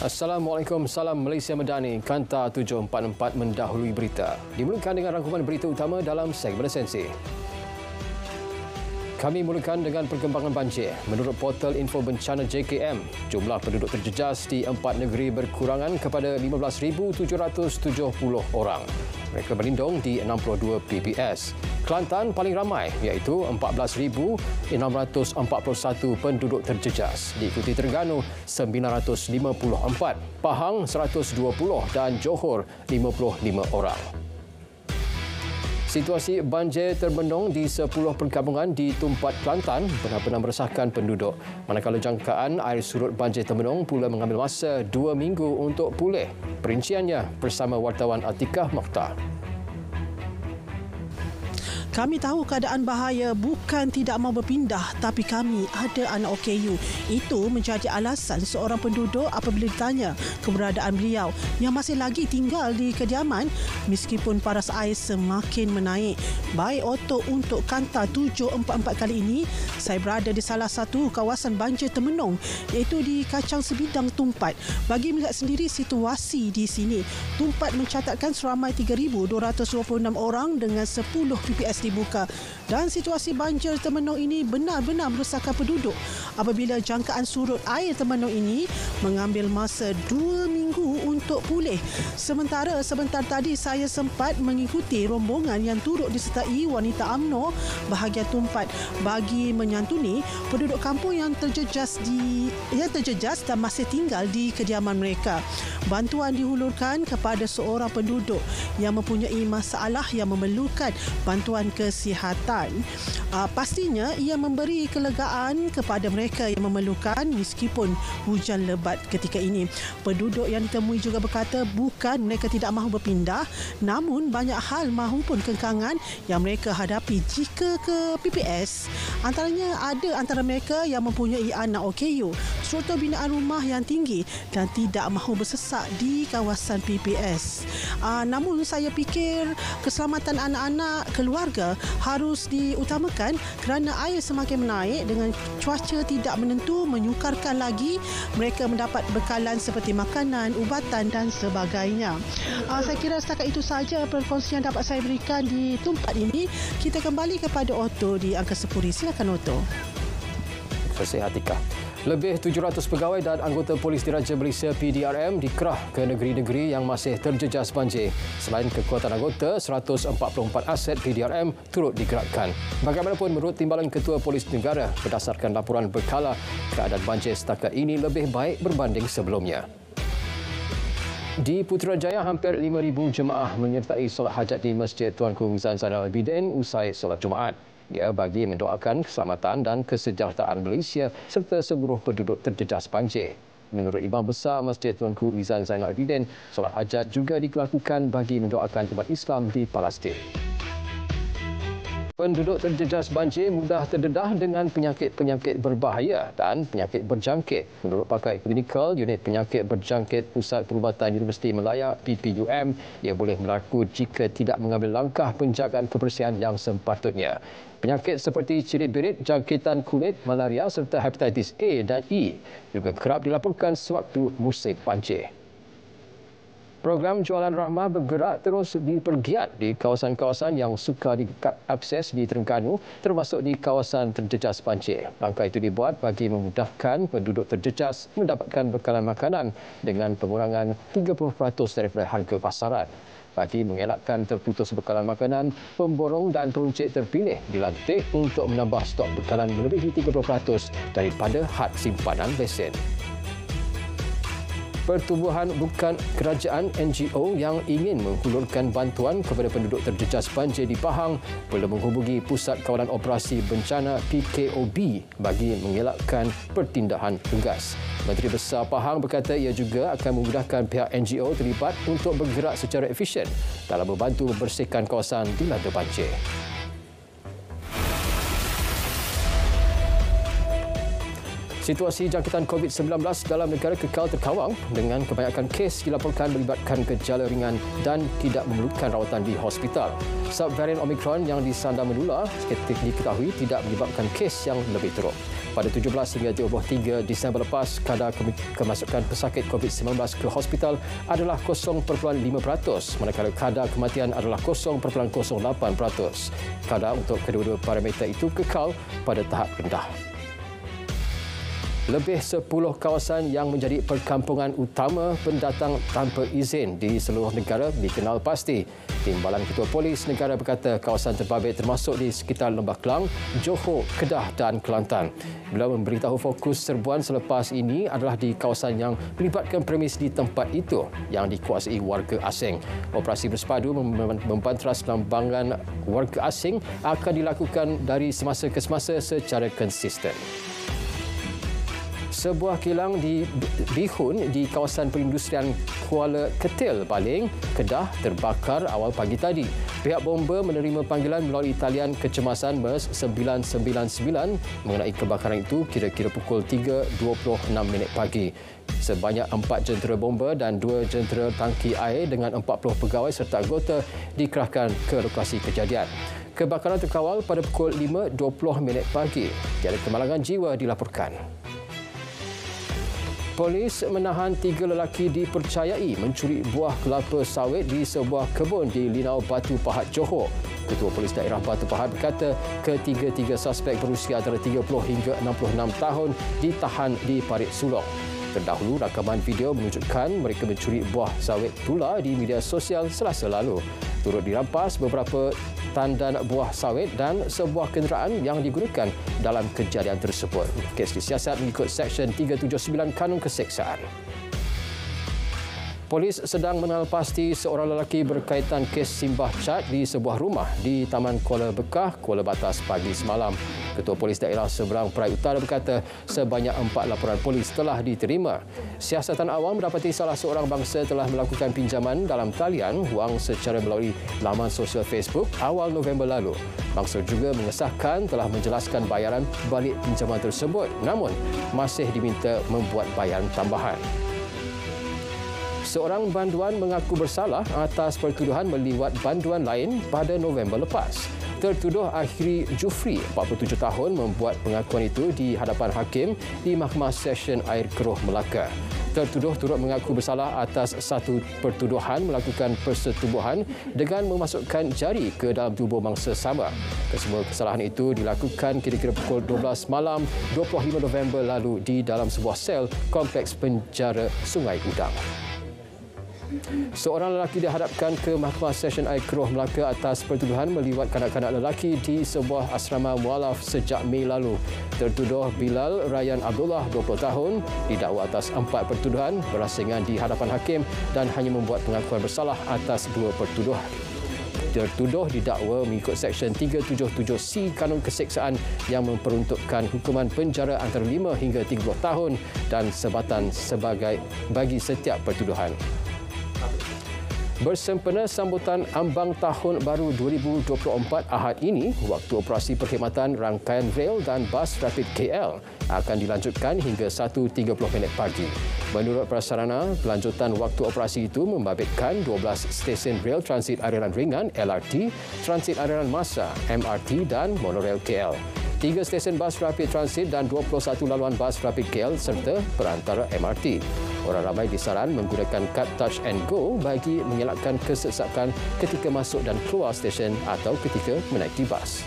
Assalamualaikum, salam Malaysia Madani. Kanta 744 mendahului berita. Dimulakan dengan rangkuman berita utama dalam segmen esensi. Kami mulakan dengan perkembangan banjir. Menurut portal info bencana JKM, jumlah penduduk terjejas di 4 negeri berkurangan kepada 15,770 orang. Mereka berlindung di 62 PPS. Kelantan paling ramai iaitu 14,641 penduduk terjejas. Diikuti Terengganu 954, Pahang 120 dan Johor 55 orang. Situasi banjir terbendung di 10 perkampungan di Tumpat, Kelantan benar-benar meresahkan penduduk. Manakala jangkaan air surut banjir terbendung pula mengambil masa 2 minggu untuk pulih. Perinciannya bersama wartawan Atikah Mokhtar. Kami tahu keadaan bahaya, bukan tidak mahu berpindah, tapi kami ada anak OKU. Itu menjadi alasan seorang penduduk apabila ditanya keberadaan beliau yang masih lagi tinggal di kediaman meskipun paras air semakin menaik. Baik Otto untuk Kanta 744 kali ini, saya berada di salah satu kawasan banjir termenung iaitu di Kacang Sebidang Tumpat. Bagi melihat sendiri situasi di sini, Tumpat mencatatkan seramai 3,226 orang dengan 10 PPS dibuka dan situasi banjir termenung ini benar-benar meresahkan penduduk apabila jangkaan surut air termenung ini mengambil masa 2 minggu untuk pulih. Sementara sebentar tadi saya sempat mengikuti rombongan yang turut disertai wanita UMNO bahagian Tumpat bagi menyantuni penduduk kampung yang terjejas dan masih tinggal di kediaman mereka. Bantuan dihulurkan kepada seorang penduduk yang mempunyai masalah yang memerlukan bantuan kesihatan. Pastinya ia memberi kelegaan kepada mereka yang memerlukan meskipun hujan lebat ketika ini. Penduduk yang ditemui juga berkata bukan mereka tidak mahu berpindah, namun banyak hal mahupun kekangan yang mereka hadapi jika ke PPS. Antaranya ada antara mereka yang mempunyai anak OKU, struktur binaan rumah yang tinggi dan tidak mahu bersesak di kawasan PPS. Namun saya fikir keselamatan anak-anak keluarga harus diutamakan kerana air semakin menaik dengan cuaca tidak menentu menyukarkan lagi mereka mendapat bekalan seperti makanan, ubatan dan sebagainya. Saya kira setakat itu saja perkongsian dapat saya berikan di Tumpat ini. Kita kembali kepada Otto di Angkasa Puri. Silakan Otto. Terima kasih Atikah. Lebih 700 pegawai dan anggota Polis Diraja Malaysia PDRM dikerah ke negeri-negeri yang masih terjejas banjir. Selain kekuatan anggota, 144 aset PDRM turut digerakkan. Bagaimanapun, menurut Timbalan Ketua Polis Negara, berdasarkan laporan berkala, keadaan banjir setakat ini lebih baik berbanding sebelumnya. Di Putrajaya, hampir 5,000 jemaah menyertai solat hajat di Masjid Tuanku Zainal Abidin usai solat Jumaat. Dia bagi mendoakan keselamatan dan kesejahteraan Malaysia serta seluruh penduduk terjejas banjir. Menurut Imam Besar Masjid Tuanku Zainal Abidin, solat hajat juga dilakukan bagi mendoakan umat Islam di Palestin. Penduduk terjejas banjir mudah terdedah dengan penyakit-penyakit berbahaya dan penyakit berjangkit. Menurut pakar klinikal Unit Penyakit Berjangkit Pusat Perubatan Universiti Melaya PPUM, ia boleh berlaku jika tidak mengambil langkah penjagaan kebersihan yang sepatutnya. Penyakit seperti cirit-berit, jangkitan kulit, malaria serta hepatitis A dan E juga kerap dilaporkan sewaktu musim banjir. Program Jualan Rahmah bergerak terus dipergiat di kawasan-kawasan yang sukar diakses di Terengganu, termasuk di kawasan terjejas banjir. Langkah itu dibuat bagi memudahkan penduduk terjejas mendapatkan bekalan makanan dengan pengurangan 30% daripada harga pasaran. Bagi mengelakkan terputus bekalan makanan, pemborong dan peruncit terpilih dilantik untuk menambah stok bekalan melebihi 30% daripada had simpanan lesen. Pertubuhan bukan kerajaan NGO yang ingin menghulurkan bantuan kepada penduduk terjejas banjir di Pahang perlu menghubungi Pusat Kawalan Operasi Bencana PKOB bagi mengelakkan pertindahan tegas. Menteri Besar Pahang berkata ia juga akan memudahkan pihak NGO terlibat untuk bergerak secara efisien dalam membantu membersihkan kawasan dilanda banjir. Situasi jangkitan COVID-19 dalam negara kekal terkawal dengan kebanyakan kes dilaporkan melibatkan gejala ringan dan tidak memerlukan rawatan di hospital. Subvarian Omicron yang disandar menular diketahui tidak menyebabkan kes yang lebih teruk. Pada 17 hingga 23 Disember lepas, kadar kemasukan pesakit COVID-19 ke hospital adalah 0.5%, manakala kadar kematian adalah 0.08%. Kadar untuk kedua-dua parameter itu kekal pada tahap rendah. Lebih 10 kawasan yang menjadi perkampungan utama pendatang tanpa izin di seluruh negara dikenal pasti. Timbalan Ketua Polis Negara berkata kawasan terbabit termasuk di sekitar Lembah Kelang, Johor, Kedah dan Kelantan. Beliau memberitahu fokus serbuan selepas ini adalah di kawasan yang melibatkan premis di tempat itu yang dikuasai warga asing. Operasi bersepadu membantras lambangan warga asing akan dilakukan dari semasa ke semasa secara konsisten. Sebuah kilang di Bihun di kawasan perindustrian Kuala Ketil, Baling, Kedah terbakar awal pagi tadi. Pihak bomba menerima panggilan melalui talian kecemasan MERS 999 mengenai kebakaran itu kira-kira pukul 3.26 pagi. Sebanyak 4 jentera bomba dan 2 jentera tangki air dengan 40 pegawai serta anggota dikerahkan ke lokasi kejadian. Kebakaran terkawal pada pukul 5.20 pagi. Tiada kemalangan jiwa dilaporkan. Polis menahan 3 lelaki dipercayai mencuri buah kelapa sawit di sebuah kebun di Linau Batu Pahat, Johor. Ketua Polis Daerah Batu Pahat berkata ketiga-tiga suspek berusia antara 30 hingga 66 tahun ditahan di Parit Sulong. Terdahulu, rakaman video menunjukkan mereka mencuri buah sawit tula di media sosial Selasa lalu. Turut dirampas beberapa tandan buah sawit dan sebuah kenderaan yang digunakan dalam kejadian tersebut. Kes disiasat mengikut Seksyen 379 Kanun Keseksaan. Polis sedang mengenal pasti seorang lelaki berkaitan kes simbah cat di sebuah rumah di Taman Kuala Bekah, Kuala Batas pagi semalam. Ketua Polis Daerah Seberang Perai Utara berkata sebanyak 4 laporan polis telah diterima. Siasatan awam mendapati salah seorang bangsa telah melakukan pinjaman dalam talian wang secara melalui laman sosial Facebook awal November lalu. Bangsa juga mengesahkan telah menjelaskan bayaran balik pinjaman tersebut, namun masih diminta membuat bayaran tambahan. Seorang banduan mengaku bersalah atas pertuduhan meliwat banduan lain pada November lepas. Tertuduh Akhiri Jufri, 47 tahun, membuat pengakuan itu di hadapan hakim di Mahkamah Session Air Keroh, Melaka. Tertuduh turut mengaku bersalah atas satu pertuduhan melakukan persetubuhan dengan memasukkan jari ke dalam tubuh mangsa sama. Kesemua kesalahan itu dilakukan kira-kira pukul 12 malam 25 November lalu di dalam sebuah sel kompleks penjara Sungai Udang. Seorang lelaki dihadapkan ke Mahkamah Session Air Keroh, Melaka atas pertuduhan meliwat kanak-kanak lelaki di sebuah asrama mualaf sejak Mei lalu. Tertuduh Bilal Ryan Abdullah, 20 tahun, didakwa atas 4 pertuduhan berasingan di hadapan hakim dan hanya membuat pengakuan bersalah atas 2 pertuduhan. Tertuduh didakwa mengikut Seksyen 377C Kanun Keseksaan yang memperuntukkan hukuman penjara antara 5 hingga 30 tahun dan sebatan sebagai bagi setiap pertuduhan. Bersempena sambutan ambang tahun baru 2024 Ahad ini, waktu operasi perkhidmatan rangkaian rel dan bas rapid KL akan dilanjutkan hingga 1.30 pagi. Menurut prasarana, kelanjutan waktu operasi itu membabitkan 12 stesen rel transit aliran ringan LRT, transit aliran massa MRT dan monorail KL. 3 stesen bas rapid transit dan 21 laluan bas rapid KL serta perantara MRT. Orang ramai disaran menggunakan kad touch and go bagi mengelakkan kesesakan ketika masuk dan keluar stesen atau ketika menaiki bas.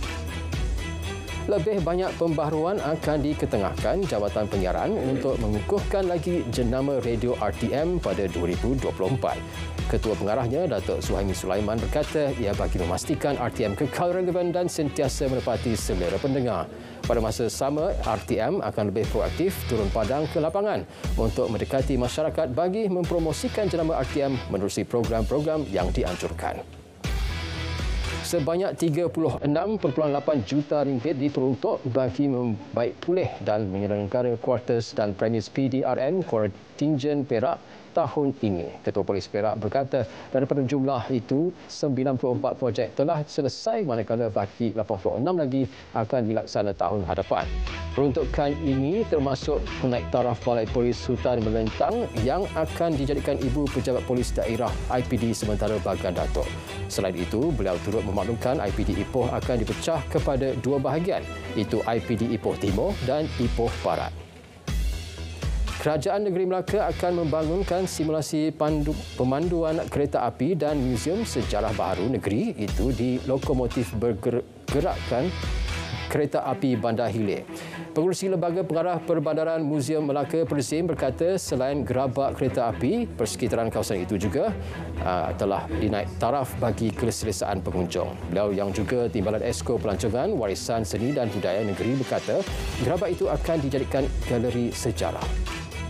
Lebih banyak pembaharuan akan diketengahkan Jabatan Penyiaran untuk mengukuhkan lagi jenama radio RTM pada 2024. Ketua Pengarahnya, Datuk Suhaimi Sulaiman berkata ia bagi memastikan RTM kekal relevan dan sentiasa menepati selera pendengar. Pada masa sama, RTM akan lebih proaktif turun padang ke lapangan untuk mendekati masyarakat bagi mempromosikan jenama RTM menerusi program-program yang dianjurkan. Sebanyak 36.8 juta ringgit diperuntuk bagi membaik pulih dan menyelenggara kuartus dan premis PDRN Kontingen Perak tahun ini. Ketua Polis Perak berkata daripada jumlah itu 94 projek telah selesai manakala baki 86 lagi akan dilaksana tahun hadapan. Peruntukan ini termasuk naik taraf Balai Polis Hutan Melentang yang akan dijadikan ibu pejabat polis daerah IPD sementara Bagan Datuk. Selain itu, beliau turut memaklumkan IPD Ipoh akan dipecah kepada dua bahagian, iaitu IPD Ipoh Timur dan Ipoh Barat. Kerajaan Negeri Melaka akan membangunkan simulasi pemanduan kereta api dan muzium sejarah baharu negeri itu di lokomotif bergerakkan kereta api Bandar Hilir. Pengurusi Lembaga Pengarah Perbandaran Muzium Melaka Perzim berkata selain gerabak kereta api, persekitaran kawasan itu juga telah dinaik taraf bagi keselesaan pengunjung. Beliau yang juga Timbalan Esko Pelancongan Warisan Seni dan Budaya Negeri berkata gerabak itu akan dijadikan galeri sejarah.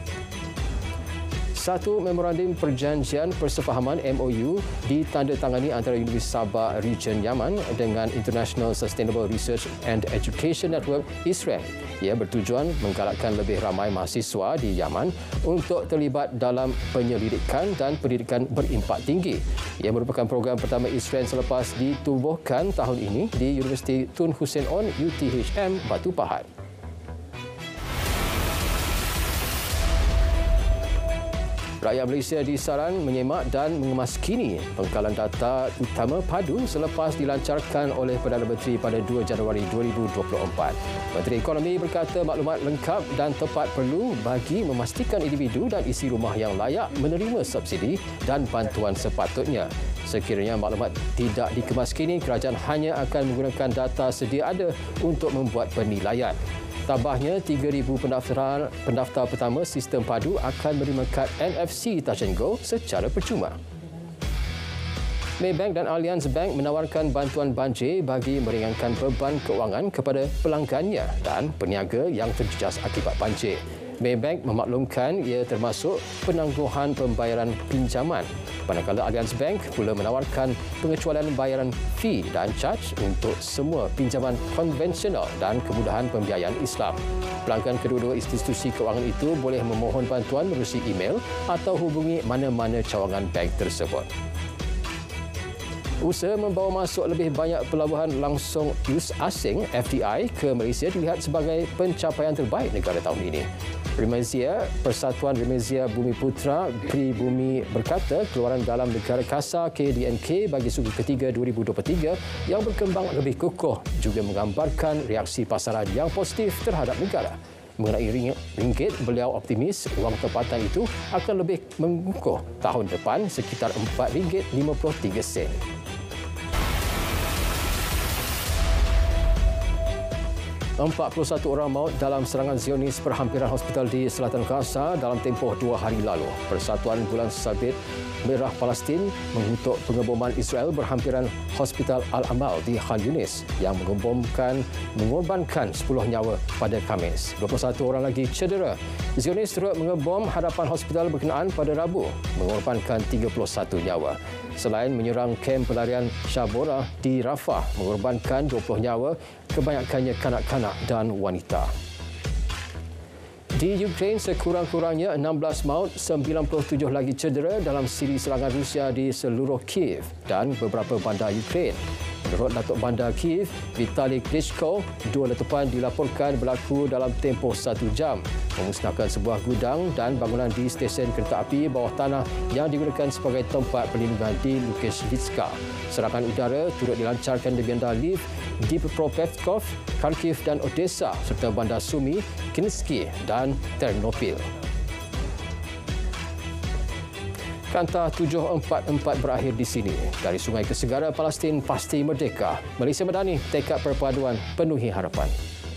Satu memorandum perjanjian persefahaman MOU ditandatangani antara Universiti Sabah Region Yaman dengan International Sustainable Research and Education Network ISREN. Ia bertujuan menggalakkan lebih ramai mahasiswa di Yaman untuk terlibat dalam penyelidikan dan pendidikan berimpak tinggi. Ia merupakan program pertama ISREN selepas ditubuhkan tahun ini di Universiti Tun Hussein On UTHM Batu Pahat. Rakyat Malaysia disaran menyemak dan mengemaskini pengkalan data utama padu selepas dilancarkan oleh Perdana Menteri pada 2 Januari 2024. Menteri Ekonomi berkata maklumat lengkap dan tepat perlu bagi memastikan individu dan isi rumah yang layak menerima subsidi dan bantuan sepatutnya. Sekiranya maklumat tidak dikemaskini, kerajaan hanya akan menggunakan data sedia ada untuk membuat penilaian. Tambahnya, 3,000 pendaftar pertama sistem padu akan menerima kad NFC Touch and Go secara percuma. Maybank dan Allianz Bank menawarkan bantuan banjir bagi meringankan beban keuangan kepada pelanggannya dan peniaga yang terjejas akibat banjir. Maybank memaklumkan ia termasuk penangguhan pembayaran pinjaman. Manakala Allianz Bank pula menawarkan pengecualian bayaran fee dan charge untuk semua pinjaman konvensional dan kemudahan pembiayaan Islam. Pelanggan kedua-dua institusi keuangan itu boleh memohon bantuan melalui email atau hubungi mana-mana cawangan bank tersebut. Usaha membawa masuk lebih banyak pelabuhan langsung asing FDI ke Malaysia dilihat sebagai pencapaian terbaik negara tahun ini. Remezia, Persatuan Remezia Bumi Putra Pribumi berkata keluaran dalam negara kasar KDNK bagi suku ketiga 2023 yang berkembang lebih kukuh juga menggambarkan reaksi pasaran yang positif terhadap negara. Mengenai ringgit, beliau optimis wang tempatan itu akan lebih mengukuh tahun depan sekitar RM4.53. 41 orang maut dalam serangan Zionis perhampiran hospital di Selatan Gaza dalam tempoh 2 hari lalu. Persatuan Bulan Sabit Merah Palestin mengutuk pengeboman Israel berhampiran Hospital Al-Amal di Khan Yunis yang mengorbankan 10 nyawa pada Khamis. 21 orang lagi cedera. Zionis turut mengebom hadapan hospital berkenaan pada Rabu, mengorbankan 31 nyawa. Selain menyerang kem pelarian Shabora di Rafah, mengorbankan 20 nyawa, kebanyakannya kanak-kanak dan wanita. Di Ukraine, sekurang-kurangnya 16 maut, 97 lagi cedera dalam siri serangan Rusia di seluruh Kiev dan beberapa bandar Ukraine. Menurut Datuk Bandar Kiev, Vitali Klitschko, 2 letupan dilaporkan berlaku dalam tempoh 1 jam, memusnahkan sebuah gudang dan bangunan di stesen kereta api bawah tanah yang digunakan sebagai tempat perlindungan di Lukashvitska. Serangan udara turut dilancarkan di bandar Lviv, Dnipropetrovsk, Kharkiv dan Odessa serta bandar Sumy, Kinski dan Ternopil. Kantah 744 berakhir di sini. Dari sungai ke segara, Palestin pasti merdeka. Malaysia Madani, tekad perpaduan penuhi harapan.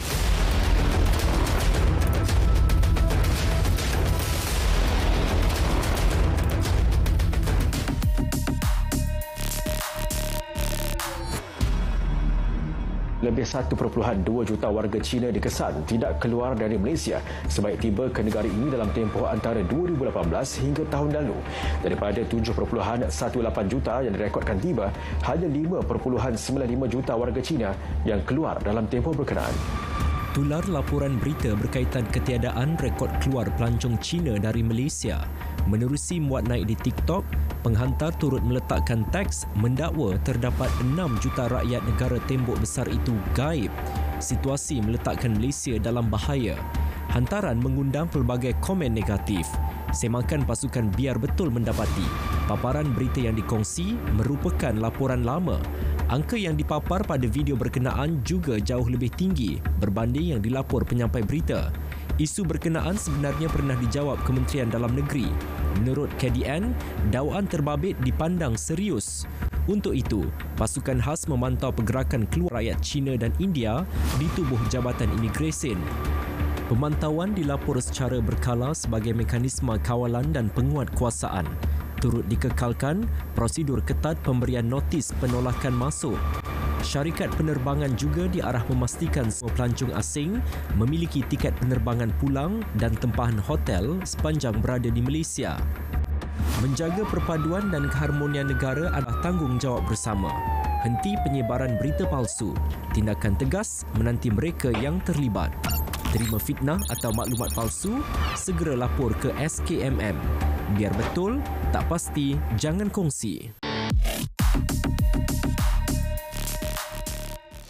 Lebih 1.2 juta warga Cina dikesan tidak keluar dari Malaysia sebaik tiba ke negara ini dalam tempoh antara 2018 hingga tahun lalu. Daripada 7.18 juta yang direkodkan tiba, hanya 5.95 juta warga Cina yang keluar dalam tempoh berkenaan. Tular laporan berita berkaitan ketiadaan rekod keluar pelancong Cina dari Malaysia. Menerusi muat naik di TikTok, penghantar turut meletakkan teks mendakwa terdapat 6 juta rakyat negara tembok besar itu gaib. Situasi meletakkan Malaysia dalam bahaya. Hantaran mengundang pelbagai komen negatif. Semakan pasukan Biar Betul mendapati paparan berita yang dikongsi merupakan laporan lama. Angka yang dipapar pada video berkenaan juga jauh lebih tinggi berbanding yang dilapor penyampai berita. Isu berkenaan sebenarnya pernah dijawab Kementerian Dalam Negeri. Menurut KDN, dakwaan terbabit dipandang serius. Untuk itu, pasukan khas memantau pergerakan keluar rakyat China dan India di tubuh Jabatan Imigresen. Pemantauan dilapor secara berkala sebagai mekanisme kawalan dan penguatkuasaan. Turut dikekalkan prosedur ketat pemberian notis penolakan masuk. Syarikat penerbangan juga diarah memastikan semua pelancong asing memiliki tiket penerbangan pulang dan tempahan hotel sepanjang berada di Malaysia. Menjaga perpaduan dan keharmonian negara adalah tanggungjawab bersama. Henti penyebaran berita palsu. Tindakan tegas menanti mereka yang terlibat. Terima fitnah atau maklumat palsu, segera lapor ke SKMM. Biar betul, tak pasti, jangan kongsi.